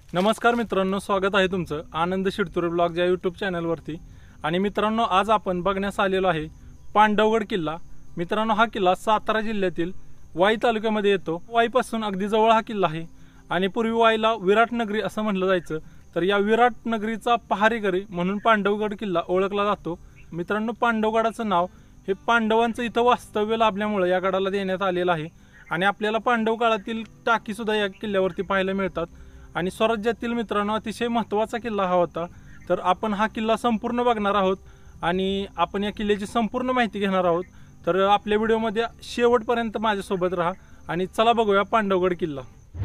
नमस्कार मित्रांनो, स्वागत आहे तुमचं आनंद शिरतुरे ब्लॉग या यूट्यूब चॅनलवरती। आणि मित्रांनो, आज आपण बघण्यास आलेलो आहे पांडवगड किल्ला। मित्रांनो, हा किल्ला सातारा जिल्ह्यातील वाई तालुक्यामध्ये येतो। वाईपासून अगदी जवळ हा किल्ला आहे आणि पूर्वी वाईला विराट नगरी असं म्हटलं जायचं। तर या विराट नगरीचा पहारेकरी म्हणून पांडवगड किल्ला ओळखला जातो। मित्रांनो, पांडवगडाचं नाव हे पांडवांचं इथं वास्तव्य लाभल्यामुळे या गडाला देण्यात आलेलं आहे। आणि आपल्याला पांडव काळातील टाकी सुद्धा या किल्ल्यावरती पाहायला मिळतात। आणि स्वराज्यातील मित्रांनो अतिशय महत्त्वाचा किल्ला हा होता। तर आपण हा किल्ला संपूर्ण बघणार आहोत आणि आपण या किल्ल्याची संपूर्ण माहिती घेणार आहोत। तर आपल्या व्हिडिओमध्ये शेवटपर्यंत माझ्यासोबत राहा आणि चला बघूया पांडवगड किल्ला।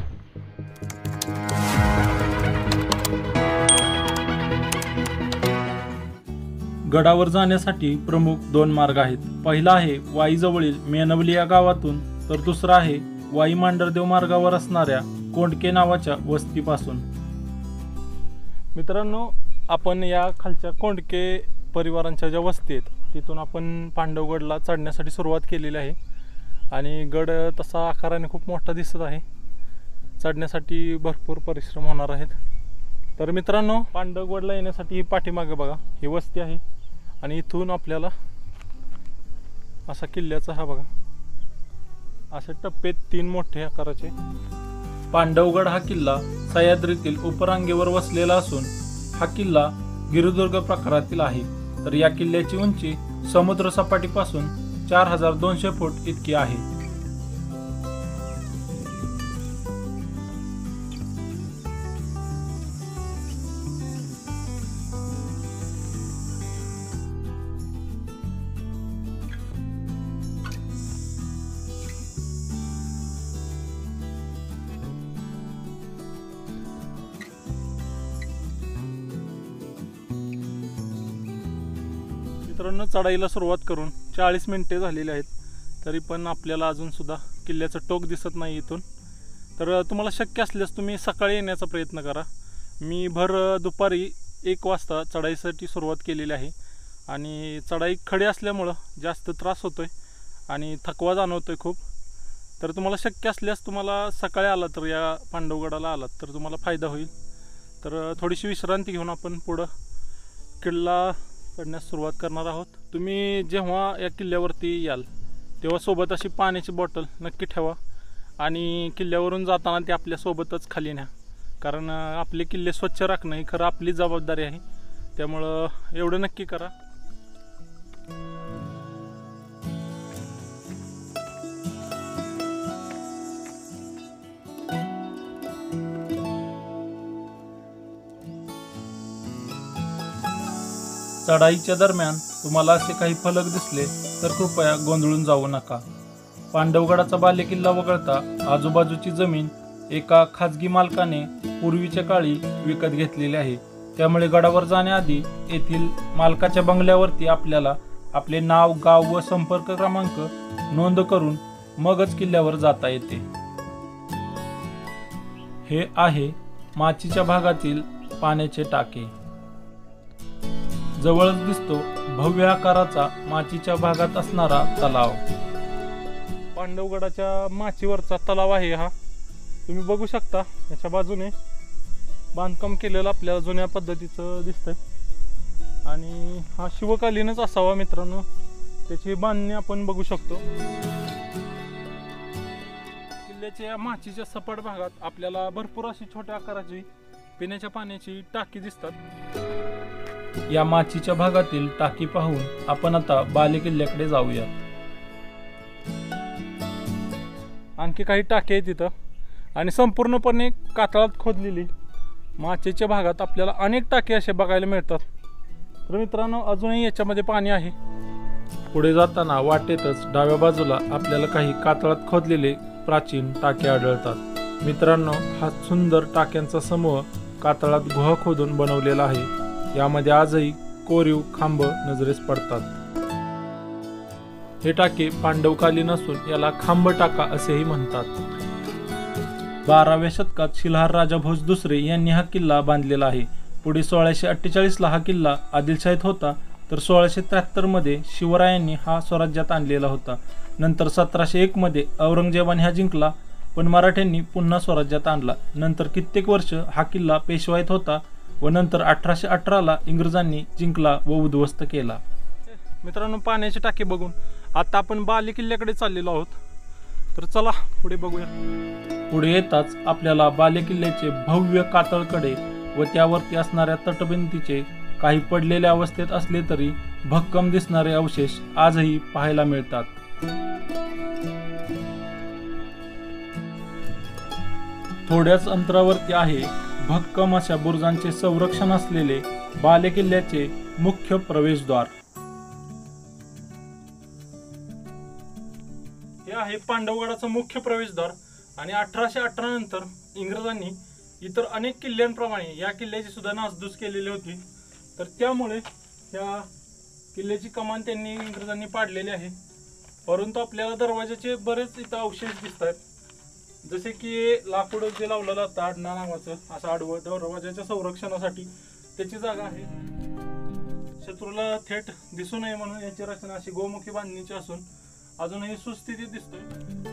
गडावर जाण्यासाठी प्रमुख दोन मार्ग आहेत। पहिला आहे वाईजवळील मेनवली या गावातून, तर दुसरा आहे वाई मांढरदेव मार्गावर असणाऱ्या कोंडके नावाच्या वस्तीपासून। मित्रांनो, आपण या खालच्या कोंडके परिवारांच्या ज्या वस्ती आहेत तिथून आपण पांडवगडला चढण्यासाठी सुरुवात केलेली आहे। आणि गड तसा आकाराने खूप मोठा दिसत आहे, चढण्यासाठी भरपूर परिश्रम होणार आहेत। तर मित्रांनो, पांडवगडला येण्यासाठी ही पाठीमागे बघा ही वस्ती आहे आणि इथून आपल्याला असा किल्ल्याचा हा बघा असे टप्पे तीन मोठे आकाराचे। पांडवगड हा किल्ला सह्याद्रीतील उपरांगेवर वसलेला असून हा किल्ला गिरिदुर्ग प्रकारातील आहे। तर या किल्ल्याची उंची समुद्र सपाटीपासून 4200 फूट इतकी आहे। मित्रांनो, चढाईला सुरुवात करून 40 मिनिटे झालेली आहेत, तरी पण आपल्याला अजून सुद्धा किल्ल्याचं टोक दिसत नाही इथून। तर तुम्हाला शक्य असल्यास तुम्ही सकाळी येण्याचा प्रयत्न करा। मी भर दुपारी 1 वाजता चढाईसाठी सुरुवात केलेली आहे आणि चढाई खडी असल्यामुळं जास्त त्रास होतोय आणि थकवा जाणवतोय खूप। तर तुम्हाला शक्य असल्यास तुम्हाला सकाळी आला तर या पांडवगडाला आलात तर तुम्हाला फायदा होईल। तर थोडीशी विश्रांती घेऊन आपण पुढं किल्ला चढण्यास सुरुवात करणार आहोत। तुम्ही जेव्हा या किल्ल्यावरती याल तेव्हा सोबत अशी पाण्याची बॉटल नक्की ठेवा आणि किल्ल्यावरून जाताना ते आपल्यासोबतच खाली न्या, कारण आपले किल्ले स्वच्छ राखणं ही खरं आपली जबाबदारी आहे। त्यामुळं एवढं नक्की करा। चढाईच्या दरम्यान तुम्हाला असे काही फलक दिसले तर कृपया गोंधळून जाऊ नका। पांडवगडाचा बालेकिल्ला वगळता आजूबाजूची जमीन एका खाजगी मालकाने पूर्वीच्या काळी विकत घेतलेली आहे। त्यामुळे गडावर जाण्याआधी येथील मालकाच्या बंगल्यावरती आपल्याला आपले नाव, गाव व संपर्क क्रमांक नोंद करून मगच किल्ल्यावर जाता येते। हे आहे माचीच्या भागातील पाण्याचे टाके। जवळच दिसतो भव्य आकाराचा माचीच्या भागात असणारा तलाव। पांडवगडाच्या माचीवरचा तलाव आहे हा, तुम्ही बघू शकता। याच्या बाजूने बांधकाम केलेलं आपल्याला जुन्या पद्धतीचं दिसतंय आणि हा शिवकालीनच असावा मित्रांनो, त्याची बांधणी आपण बघू शकतो। किल्ल्याच्या माचीच्या सपाट भागात आपल्याला भरपूर अशी छोट्या आकाराची पिण्याच्या पाण्याची टाकी दिसतात। या माचीच्या भागातील टाकी पाहून आपण आता बालेकिल्ल्याकडे जाऊया। आणखी काही टाकी आहेत तिथं आणि संपूर्णपणे कातळात खोदलेली माचीच्या भागात आपल्याला अनेक टाके असे बघायला मिळतात। तर मित्रांनो, अजूनही याच्यामध्ये पाणी आहे। पुढे जाताना वाटेतच डाव्या बाजूला आपल्याला काही कातळात खोदलेले प्राचीन टाके आढळतात। मित्रांनो, हा सुंदर टाक्यांचा समूह कातळात गुहा खोदून बनवलेला आहे। यामध्ये आजही कोरीव खांब नजरेस पडतात। हे टाके पांडवकालीन असून याला खांब टाका असेही म्हणतात। 12व्या शतकात शिलाहार राजा भोज दुसरे यांनी हा किल्ला बांधलेला आहे। पुढे 1648 ला हा किल्ला आदिलशाहीत होता, तर 1673 मध्ये शिवरायांनी हा स्वराज्यात आणलेला होता। नंतर 1701 मध्ये औरंगजेबाने हा जिंकला पण मराठ्यांनी पुन्हा स्वराज्यात आणला। नंतर कित्येक वर्ष हा किल्ला पेशवाईत होता व नंतर 1818ला इंग्रजांनी जिंकला व उद्ध्वस्त केला। मित्रांनो, पाण्याची टाकी बघून आता आपण बाले किल्ल्याकडे चाललेलो आहोत, तर चला पुढे बघूया। पुढे येताच आपल्याला बाले किल्ल्याचे भव्य कातळकडे व त्यावरती असणाऱ्या तटबंदीचे काही पडलेल्या अवस्थेत असले तरी भक्कम दिसणारे अवशेष आजही पाहायला मिळतात। थोड्याच अंतरावरती आहे भक्कम अशा बुरुजांचे संरक्षण असलेले बाले किल्ल्याचे मुख्य प्रवेशद्वार। हे आहे पांडवगडाचं मुख्य प्रवेशद्वार आणि 1818 नंतर इंग्रजांनी इतर अनेक किल्ल्यांप्रमाणे या किल्ल्याची सुद्धा नासधूस केलेली होती, तर त्यामुळे या किल्ल्याची कमान त्यांनी इंग्रजांनी पाडलेली आहे। परंतु आपल्याला दरवाजाचे बरेच इथं अवशेष दिसत आहेत, जसे की लाकूड जे लावलेलं होतं आडना नावाचं असं आडवं दरवाजाच्या संरक्षणासाठी त्याची जागा आहे। शत्रूला थेट दिसू नये म्हणून याची रचना अशी गोमुखी बांधणीची असून अजूनही सुस्थितीत दिसतोय।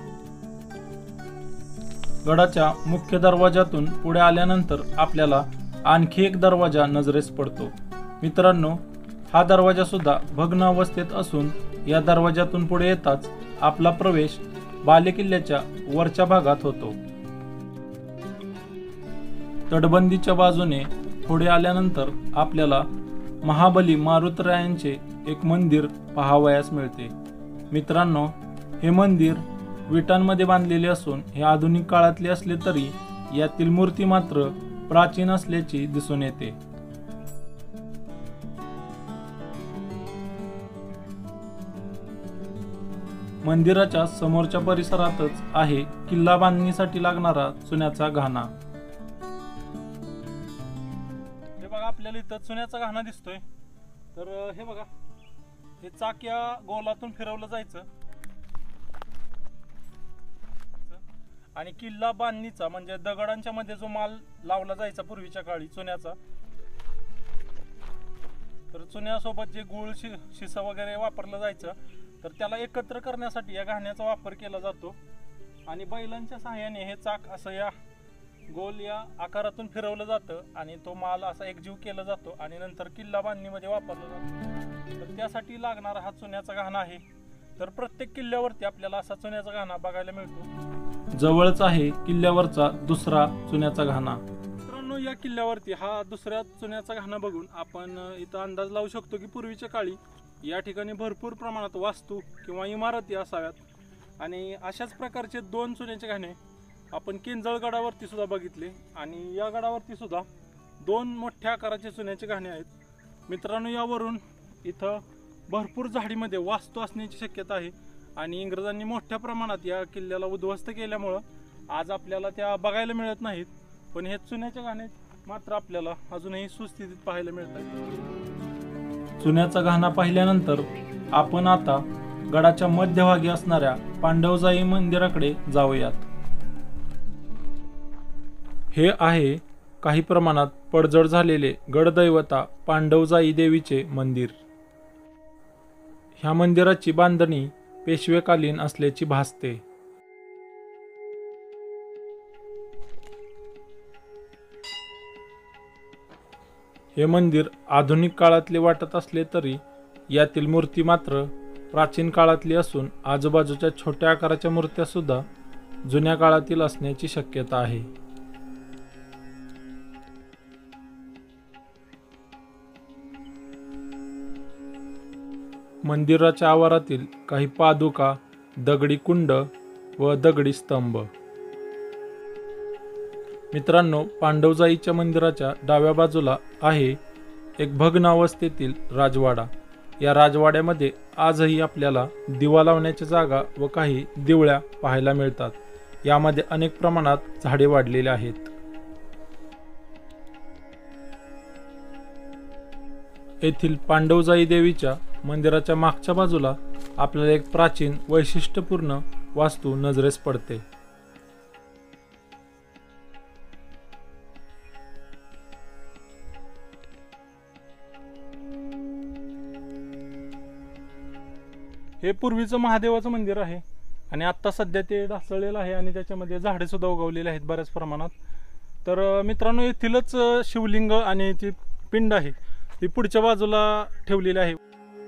गडाच्या मुख्य दरवाजातून पुढे आल्यानंतर आपल्याला आणखी एक दरवाजा नजरेस पडतो। मित्रांनो, हा दरवाजा सुद्धा भग्न अवस्थेत असून या दरवाजातून पुढे येताच आपला प्रवेश बाले किल्ल्याच्या वरच्या भागात होतो। तटबंदीच्या बाजूने पुढे आल्यानंतर आपल्याला महाबली मारुतरायांचे एक मंदिर पाहावयास मिळते। मित्रांनो, हे मंदिर विटांमध्ये बांधलेले असून हे आधुनिक काळातले असले तरी यातील मूर्ती मात्र प्राचीन असल्याची दिसून येते। मंदिराच्या समोरच्या परिसरातच आहे किल्ला बांधणीसाठी लागणारा चुन्याचा घाणा। हे बघा, आपल्याला इथं चुन्याचा घाणा दिसतोय, तर हे बघा, हे चाक या गोलातून फिरवलं जायचं आणि किल्ला बांधणीचा म्हणजे दगडांच्या मध्ये जो माल लावला जायचा पूर्वीच्या काळी चुन्याचा, तर चुन्यासोबत जे गुळ शिसा वगैरे वापरलं जायचं, तर त्याला एकत्र करण्यासाठी या घाण्याचा वापर केला जातो आणि बैलांच्या सहाय्याने हे चाक असं या गोल या आकारातून फिरवलं जातं आणि तो माल असा एकजीव केला जातो आणि नंतर किल्ला बांधणीमध्ये वापरला जातो। तर त्यासाठी लागणारा हा चुन्याचा घाणा आहे। तर प्रत्येक किल्ल्यावरती आपल्याला असा चुन्याचा घाणा बघायला मिळतो। जवळच आहे किल्ल्यावरचा दुसरा चुन्याचा घाणा। मित्रांनो, या किल्ल्यावरती हा दुसऱ्या चुन्याचा घाणा बघून आपण इथं अंदाज लावू शकतो की पूर्वीच्या काळी या ठिकाणी भरपूर प्रमाणात वास्तू किंवा इमारती असाव्यात आणि अशाच प्रकारचे 2 चुन्याचे घाणे आपण किंजळ गडावरती सुद्धा बघितले आणि या गडावरती सुद्धा 2 मोठ्या आकाराचे चुन्याचे घाणे आहेत। मित्रांनो, यावरून इथं भरपूर झाडीमध्ये वास्तू असण्याची शक्यता आहे आणि इंग्रजांनी मोठ्या प्रमाणात या किल्ल्याला उद्ध्वस्त केल्यामुळं आज आपल्याला त्या बघायला मिळत नाहीत, पण हे चुन्याचे घाणे मात्र आपल्याला अजूनही सुस्थितीत पाहायला मिळतात। चुन्याचा घाणा पाहिल्यानंतर आपण आता गडाच्या मध्यभागी असणाऱ्या पांडवजाई मंदिराकडे जाऊयात। हे आहे काही प्रमाणात पडझड झालेले गडदैवता पांडवजाई देवीचे मंदिर। ह्या मंदिराची बांधणी पेशवेकालीन असल्याची भासते। हे मंदिर आधुनिक काळातले वाटत असले तरी यातील मूर्ती मात्र प्राचीन काळातली असून आजूबाजूच्या छोट्या आकाराच्या मूर्त्या सुद्धा जुन्या काळातील असण्याची शक्यता आहे। मंदिराच्या आवारातील काही पादुका, दगडी कुंड व दगडी स्तंभ। मित्रांनो, पांडवजाईच्या मंदिराच्या डाव्या बाजूला आहे एक भग्न अवस्थेतील राजवाडा। या राजवाड्यामध्ये आजही आपल्याला दिवा लावण्याची जागा व काही दिवळ्या पाहायला मिळतात। यामध्ये अनेक प्रमाणात झाडे वाढलेली आहेत। येथील पांडवजाई देवीच्या मंदिराच्या मागच्या बाजूला आपल्याला एक प्राचीन वैशिष्ट्यपूर्ण वास्तू नजरेस पडते। हे पूर्वीचं महादेवाचं मंदिर आहे आणि आत्ता सध्या ते ढासळलेलं आहे आणि त्याच्यामध्ये झाडे सुद्धा उगवलेली आहेत बऱ्याच प्रमाणात. तर मित्रांनो, येथीलच शिवलिंग आणि ती पिंड आहे ती पुढच्या बाजूला ठेवलेली आहे.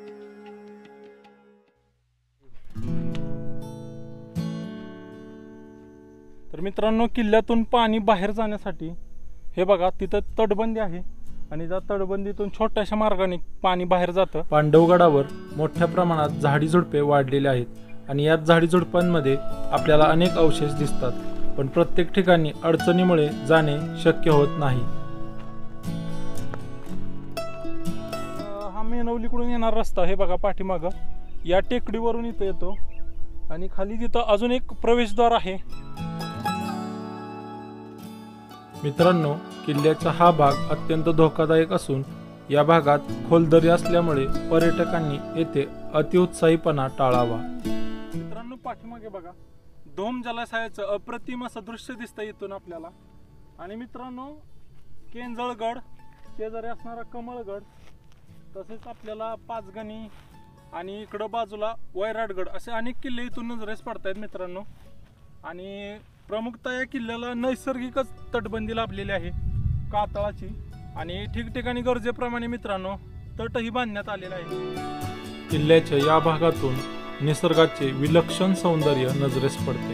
तर मित्रांनो, किल्ल्यातून पाणी बाहेर जाण्यासाठी हे बघा तिथं तटबंदी आहे आणि त्या तटबंदीतून छोट्याशा मार्गाने पाणी बाहेर जातं. पांडवगडावर मोठ्या प्रमाणात झाडी झुडपे वाढलेली आहेत आणि याच झाडी झुडपांमध्ये आपल्याला अनेक अवशेष दिसतात, पण प्रत्येक ठिकाणी अडचणीमुळे जाणे शक्य होत नाही. हा मेनवलीकडून येणारा रस्ता हे बघा पाठीमागं या टेकडीवरून इथं येतो आणि खाली तिथं अजून एक प्रवेशद्वार आहे. मित्रांनो, किल्ल्याचा हा भाग अत्यंत धोकादायक असून या भागात खोल दरी असल्यामुळे पर्यटकांनी येथे अतिउत्साहीपणा टाळावा. मित्रांनो, पाठीमागे बघा धोम जलाशयाचं अप्रतिम असं दृश्य दिसतं इथून आपल्याला. आणि मित्रांनो, केंजळगड, शेजारी असणारा कमळगड, तसेच आपल्याला पाचगणी आणि इकडं बाजूला वैराटगड असे अनेक किल्ले इथून नजरेस पडतायत मित्रांनो. आणि प्रमुखतः या किल्ल्याला नैसर्गिकच तटबंदी लाभलेली आहे कातळाची आणि ठिकठिकाणी गरजेप्रमाणे मित्रांनो तटही बांधण्यात आलेला आहे. किल्ल्याच्या या भागातून निसर्गाचे विलक्षण सौंदर्य नजरेस पडते.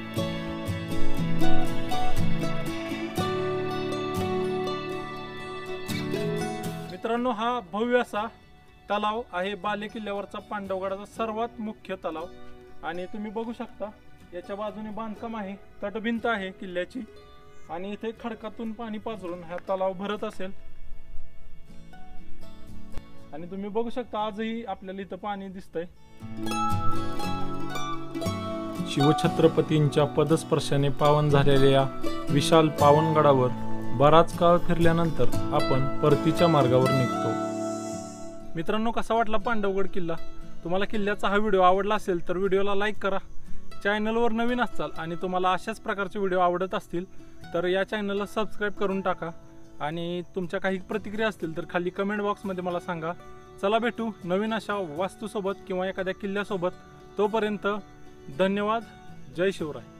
मित्रांनो, हा भव्य असा तलाव आहे बाले किल्ल्यावरचा पांडवगडाचा सर्वात मुख्य तलाव. आणि तुम्ही बघू शकता याच्या बाजूने बांधकाम आहे, तटभिंत आहे किल्ल्याची आणि इथे खडकातून पाणी पाझरून हा तलाव भरत असेल. आणि तुम्ही बघू शकता आजही आपल्याला इथं पाणी दिसतंय. शिवछत्रपतींच्या पदस्पर्शाने पावन झालेल्या विशाल पावनगडावर बराच काळ फिरल्यानंतर आपण परतीच्या मार्गावर निघतो. मित्रांनो, कसा वाटला पांडवगड किल्ला? तुम्हाला किल्ल्याचा हा व्हिडिओ आवडला असेल तर व्हिडिओला लाईक करा. चॅनलवर नवीन असाल आणि तुम्हाला अशाच प्रकारचे व्हिडिओ आवडत असतील तर या चॅनलला सबस्क्राईब करून टाका. आणि तुमच्या काही प्रतिक्रिया असतील तर खाली कमेंट बॉक्समध्ये मला सांगा. चला भेटू नवीन अशा वास्तूसोबत किंवा एखाद्या किल्ल्यासोबत. तोपर्यंत धन्यवाद. जय शिवराय.